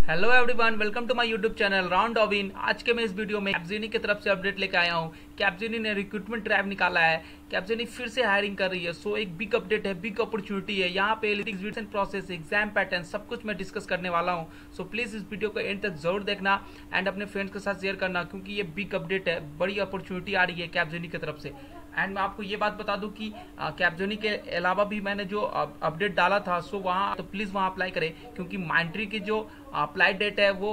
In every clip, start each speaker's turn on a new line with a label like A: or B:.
A: Hello everyone, welcome to my YouTube channel Round Robin. आज के मैं इस वीडियो में कैपजेनी की तरफ से अपडेट लेके आया हूँ। कैपजेनी ने रिक्रूटमेंट ड्राइव निकाला है। कैपजेनी फिर से हायरिंग कर रही है। सो एक बिग अपडेट है, बिग अपॉर्चुनिटी है। यहाँ पे एग्जीक्यूशन प्रोसेस, एग्जाम पैटर्न, सब कुछ मैं डिस्कस करने वाला हूँ। सो प्लीज इस वीडियो को एंड तक जरूर देखना एंड अपने फ्रेंड्स के साथ शेयर करना, क्योंकि ये बिग अपडेट है, बड़ी अपॉर्चुनिटी आ रही है कैपजेनी की तरफ से। एंड मैं आपको ये बात बता दूं कि कैपजेनी के अलावा भी मैंने जो अपडेट डाला था, सो वहाँ तो प्लीज़ वहाँ अप्लाई करें, क्योंकि माइंट्री की जो अप्लाई डेट है वो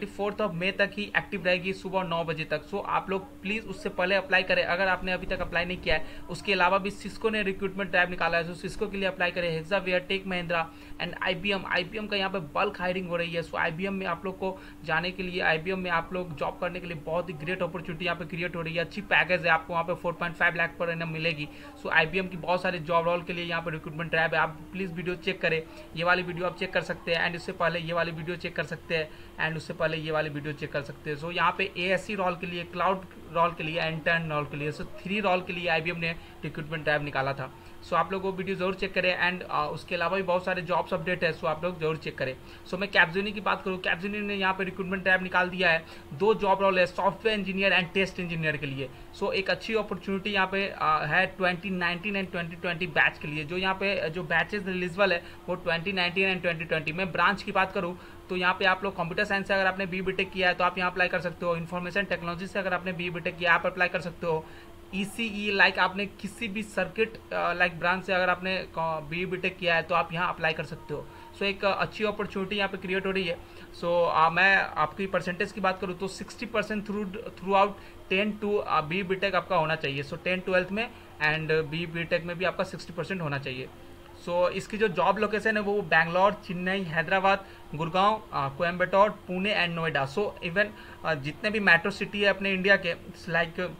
A: 24 मई तक ही एक्टिव रहेगी, सुबह 9 बजे तक। सो आप लोग प्लीज़ उससे पहले अप्लाई करें अगर आपने अभी तक अप्लाई नहीं किया है। उसके अलावा भी सिस्को ने रिक्रूटमेंट ड्राइव निकाला है, सो सिस्को के लिए अप्लाई करें। Hexaware, Tech Mahindra and IBM का यहाँ पे बल्क हायरिंग हो रही है। सो आईबीएम में आप लोग को जाने के लिए, आईबीएम में आप लोग जॉब करने के लिए बहुत ही ग्रेट अपॉर्चुनिटी यहाँ पे क्रिएट हो रही है। अच्छी पैकेज है, आपको वहाँ पे 4.5 लाख पर एनम मिलेगी। सो आईबीएम की बहुत सारे जॉब रोल के लिए यहाँ पे रिक्रूटमेंट ड्राइव है। आप प्लीज़ वीडियो चेक करें, ये वाली वीडियो आप चेक कर सकते हैं एंड इससे पहले ये वाली वीडियो चेक कर सकते हैं एंड उससे पहले ये वाली वीडियो चेक कर सकते हैं। सो यहाँ पे एएससी रोल के लिए, क्लाउड रोल के लिए, इंटर्न रोल के लिए, सो 3 रोल के लिए आईबीएम ने रिक्रूटमेंट ड्राइव निकाला था। सो आप लोग वो वीडियो जरूर चेक करें एंड उसके अलावा भी बहुत सारे जॉब्स अपडेट है, सो आप लोग जरूर चेक करें। सो मैं कैपजेनी की बात करूँ, कैपजेनी ने यहाँ पे रिक्रूटमेंट ड्राइव निकाल दिया है। 2 जॉब रोल है, software engineer and test engineer के लिए। सो एक अच्छी अपॉर्चुनिटी यहाँ पे है 2019 एंड 2020 बैच के लिए। जो यहाँ पे जो बैचेस रिलीजेबल है वो 2019 एंड 2020 में। ब्रांच की बात करूँ तो यहाँ पे आप लोग कंप्यूटर साइंस से अगर आपने बीटेक किया है तो आप यहाँ अप्लाई कर सकते हो। इन्फॉर्मेशन टेक्नोलॉजी से अगर आपने बीटेक किया आप अप्लाई कर सकते हो। ईसीई लाइक आपने किसी भी सर्किट लाइक ब्रांच से अगर आपने बीटेक किया है तो आप यहाँ अप्लाई कर सकते हो। सो एक अच्छी अपॉर्चुनिटी यहाँ पे क्रिएट हो रही है। सो मैं आपकी परसेंटेज की बात करूँ तो 60% थ्रू आउट 10 टू बीटेक आपका होना चाहिए। सो 10 12th में एंड बीटेक में भी आपका 60% होना चाहिए। सो इसकी जो जॉब लोकेशन है वो Bangalore, Chennai, Hyderabad, Gurgaon, Coimbatore, Pune and Noida. So even जितने भी मेट्रो सिटी है अपने इंडिया के, लाइक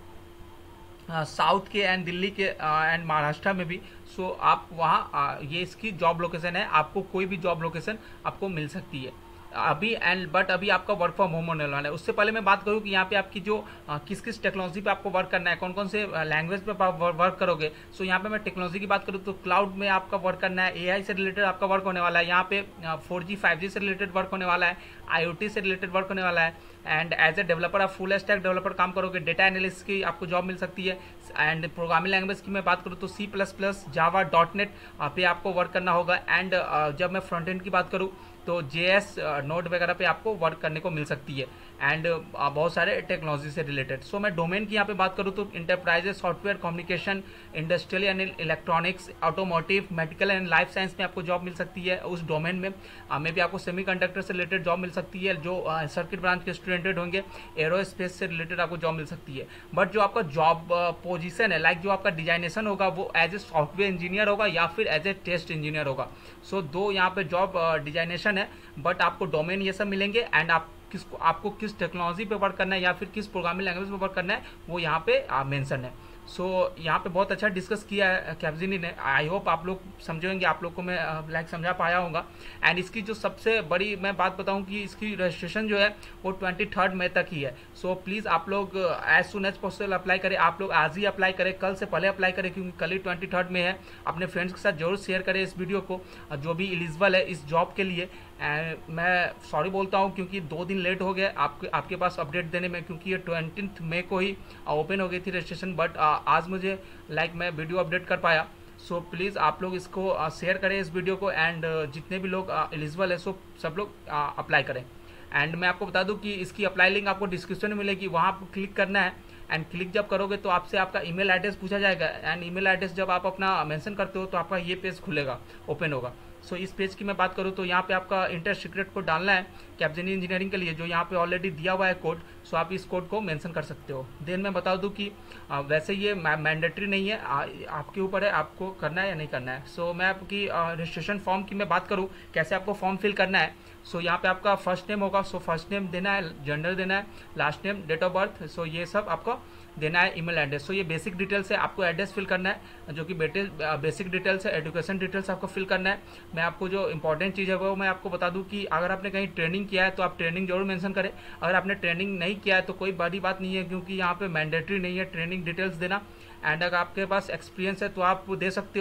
A: साउथ के एंड दिल्ली के एंड महाराष्ट्र में भी। सो आप वहाँ ये इसकी जॉब लोकेशन है, आपको कोई भी जॉब लोकेशन आपको मिल सकती है अभी बट अभी आपका वर्क फ्रॉम होम होने वाला है। उससे पहले मैं बात करूँ कि यहाँ पे आपकी जो किस किस टेक्नोलॉजी पे आपको वर्क करना है, कौन कौन से लैंग्वेज पे आप वर्क करोगे। सो यहाँ पे मैं टेक्नोलॉजी की बात करूँ तो क्लाउड में आपका वर्क करना है, एआई से रिलेटेड आपका वर्क होने वाला है। यहाँ पे 4G 5G से रिलेटेड वर्क होने वाला है, IoT से रिलेटेड वर्क होने वाला है एंड एज ए डेवलपर आप फुल स्टैक डेवलपर काम करोगे। डेटा एनालिस्ट की आपको जॉब मिल सकती है एंड प्रोग्रामिंग लैंग्वेज की मैं बात करूँ तो C++, जावा, .NET पे आपको वर्क करना होगा। एंड जब मैं फ्रंट एंड की बात करूँ तो JS, नोड वगैरह पे आपको वर्क करने को मिल सकती है एंड बहुत सारे टेक्नोलॉजी से रिलेटेड। सो मैं डोमेन की यहाँ पे बात करूँ तो enterprises, software, communication, industrial and electronics, automotive, medical and life science में आपको जॉब मिल सकती है। उस डोमेन में भी आपको सेमीकंडक्टर से रिलेटेड जॉब मिल सकती है। जो सर्किट ब्रांच के स्टूडेंटेड होंगे, एरोस्पेस से रिलेटेड आपको जॉब मिल सकती है। बट जो आपका जॉब पोजीशन है, लाइक जो आपका डिजाइनेशन होगा वो एज ए सॉफ्टवेयर इंजीनियर होगा या फिर एज ए टेस्ट इंजीनियर होगा। सो 2 यहाँ पे जॉब डिजाइनेशन है, बट आपको डोमेन ये सब मिलेंगे एंड आपको किस टेक्नोलॉजी पे वर्क करना है या फिर किस प्रोग्रामिंग लैंग्वेज पे वर्क करना है वो यहाँ पे मेंशन है। सो यहाँ पे बहुत अच्छा डिस्कस किया है कैपजेनी ने। आई होप आप लोग समझेंगे, आप लोग को मैं लाइक समझा पाया होगा। एंड इसकी जो सबसे बड़ी मैं बात बताऊँ कि इसकी रजिस्ट्रेशन जो है वो 23 मई तक ही है। सो प्लीज़ आप लोग as soon as possible apply करें। आप लोग आज ही अप्लाई करें, कल से पहले अप्लाई करें, क्योंकि कल ही 23 में है। अपने फ्रेंड्स के साथ जरूर शेयर करें इस वीडियो को जो भी एलिजिबल है इस जॉब के लिए। एंड मैं सॉरी बोलता हूँ क्योंकि 2 दिन लेट हो गए आपके पास अपडेट देने में, क्योंकि ये 20 मई को ही ओपन हो गई थी रजिस्ट्रेशन, बट आज मुझे मैं वीडियो अपडेट कर पाया। सो प्लीज़ आप लोग इसको शेयर करें इस वीडियो को एंड जितने भी लोग एलिजिबल है सो सब लोग अप्लाई करें। एंड मैं आपको बता दूं कि इसकी अप्लाई लिंक आपको डिस्क्रिप्शन में मिलेगी, वहाँ आपको क्लिक करना है एंड क्लिक जब करोगे तो आपसे आपका ईमेल एड्रेस पूछा जाएगा एंड ईमेल एड्रेस जब आप अपना मेंशन करते हो तो आपका ये पेज खुलेगा, ओपन होगा। सो इस पेज की मैं बात करूँ तो यहाँ पे आपका इंटर सीक्रेट कोड डालना है कैपजेनी इंजीनियरिंग के लिए, जो यहाँ पे ऑलरेडी दिया हुआ है कोड। सो आप इस कोड को मेंशन कर सकते हो। देन मैं बता दूँ कि वैसे ये मैंडेटरी नहीं है, आपके ऊपर है आपको करना है या नहीं करना है। सो मैं आपकी रजिस्ट्रेशन फॉर्म की मैं बात करूँ कैसे आपको फॉर्म फिल करना है। सो यहाँ पे आपका फर्स्ट नेम होगा, सो फर्स्ट नेम देना है, जेंडर देना है, last name, date of birth, so ये सब आपको देना है, ईमेल एड्रेस। सो ये बेसिक डिटेल्स है, आपको एड्रेस फिल करना है जो कि बेसिक डिटेल्स है। एजुकेशन डिटेल्स आपको फिल करना है। मैं आपको जो इंपॉर्टेंट चीज़ है वो मैं आपको बता दूं कि अगर आपने कहीं ट्रेनिंग किया है तो आप ट्रेनिंग जरूर मेंशन करें। अगर आपने ट्रेनिंग नहीं किया है तो कोई बड़ी बात नहीं है, क्योंकि यहाँ पे मैंडेटरी नहीं है ट्रेनिंग डिटेल्स देना। एंड अगर आपके पास एक्सपीरियंस है तो आप दे सकते हो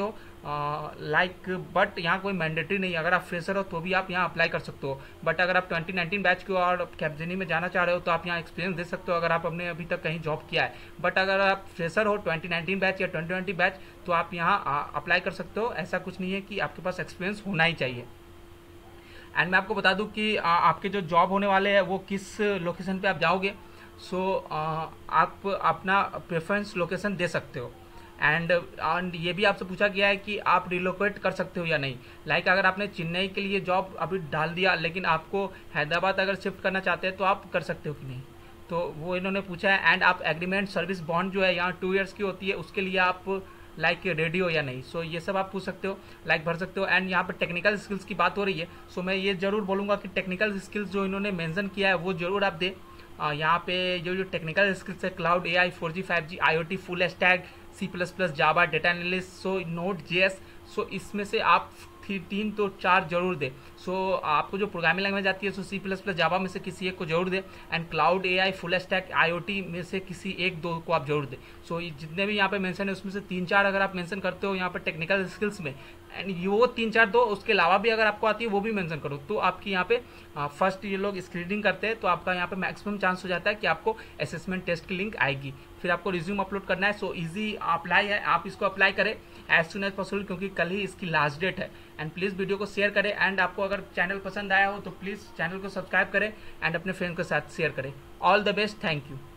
A: लाइक बट यहाँ कोई मैंडेटरी नहीं है। अगर आप फ्रेशर हो तो भी आप यहाँ अप्लाई कर सकते हो, बट अगर आप 2019 बैच की और कैपजेनी में जाना चाह रहे हो तो आप यहाँ एक्सपीरियंस दे सकते हो अगर आप अपने अभी तक कहीं जॉब किया है। बट अगर आप फ्रेशर हो 2019 बैच या 2020 बैच तो आप यहाँ अप्लाई कर सकते हो। ऐसा कुछ नहीं है कि आपके पास एक्सपीरियंस होना ही चाहिए। एंड मैं आपको बता दूं कि आपके जो जॉब होने वाले हैं वो किस लोकेशन पे आप जाओगे। सो आप अपना प्रेफरेंस लोकेशन दे सकते हो। एंड ये भी आपसे पूछा गया है कि आप रिलोकेट कर सकते हो या नहीं। लाइक अगर आपने चेन्नई के लिए जॉब अभी डाल दिया लेकिन आपको हैदराबाद अगर शिफ्ट करना चाहते हैं तो आप कर सकते हो कि नहीं, तो वो इन्होंने पूछा है। एंड आप एग्रीमेंट सर्विस बॉन्ड जो है यहाँ 2 ईयर्स की होती है, उसके लिए आप लाइक रेडी हो या नहीं। सो ये सब आप पूछ सकते हो, लाइक भर सकते हो। एंड यहाँ पर टेक्निकल स्किल्स की बात हो रही है, सो मैं ये जरूर बोलूँगा कि टेक्निकल स्किल्स जो इन्होंने मेंशन किया है वो जरूर आप दें। यहाँ पे जो टेक्निकल स्किल्स है cloud, AI, 4G 5G, IoT, full stack, C++, Java, data analyst, so node JS, so इसमें से आप 3 तो 4 जरूर दे। सो आपको जो प्रोग्रामिंग लैंग्वेज आती है सो C++, जावा में से किसी एक को जरूर दे। And cloud, AI, full stack, IoT में से किसी 1-2 को आप जरूर दे। सो जितने भी यहाँ पे मेंशन है उसमें से 3-4 अगर आप मेंशन करते हो यहाँ पर टेक्निकल स्किल्स में, एंड वो 3-4 दो, उसके अलावा भी अगर आपको आती है वो भी मेंशन करो, तो आपकी यहाँ पे फर्स्ट ये लोग स्क्रीनिंग करते हैं तो आपका यहाँ पे मैक्सिमम चांस हो जाता है कि आपको असेसमेंट टेस्ट की लिंक आएगी। फिर आपको रिज्यूम अपलोड करना है। सो इजी अप्लाई है, आप इसको अप्लाई करें एज सुन एज पॉसिबल क्योंकि कल ही इसकी लास्ट डेट है। एंड प्लीज़ वीडियो को शेयर करें। एंड आपको अगर चैनल पसंद आया हो तो प्लीज़ चैनल को सब्सक्राइब करें एंड अपने फ्रेंड के साथ शेयर करें। All the best, thank you.